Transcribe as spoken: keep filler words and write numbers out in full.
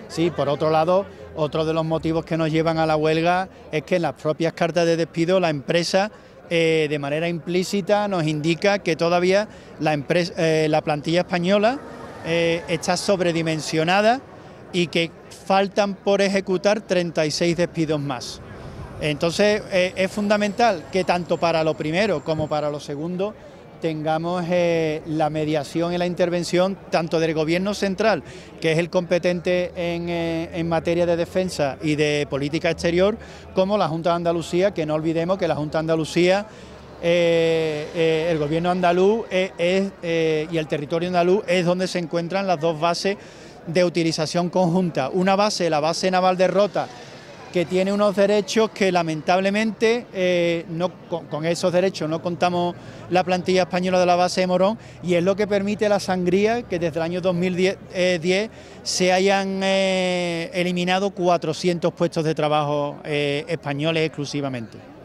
Sí, por otro lado, otro de los motivos que nos llevan a la huelga es que en las propias cartas de despido la empresa eh, de manera implícita nos indica que todavía la, empresa, eh, la plantilla española eh, está sobredimensionada y que faltan por ejecutar treinta y seis despidos más. Entonces eh, es fundamental que tanto para lo primero como para lo segundo tengamos eh, la mediación y la intervención tanto del Gobierno central, que es el competente en, eh, en materia de defensa y de política exterior, como la Junta de Andalucía, que no olvidemos que la Junta de Andalucía, eh, eh, el Gobierno andaluz es, es, eh, y el territorio andaluz es donde se encuentran las dos bases de utilización conjunta. Una base, la base naval de Rota, que tiene unos derechos que lamentablemente eh, no, con, con esos derechos no contamos la plantilla española de la base de Morón, y es lo que permite la sangría que desde el año dos mil diez eh, se hayan eh, eliminado cuatrocientos puestos de trabajo eh, españoles exclusivamente.